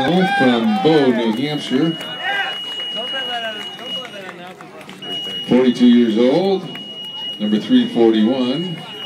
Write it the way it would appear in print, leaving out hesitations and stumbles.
From Bow, New Hampshire. 42 years old, number 341.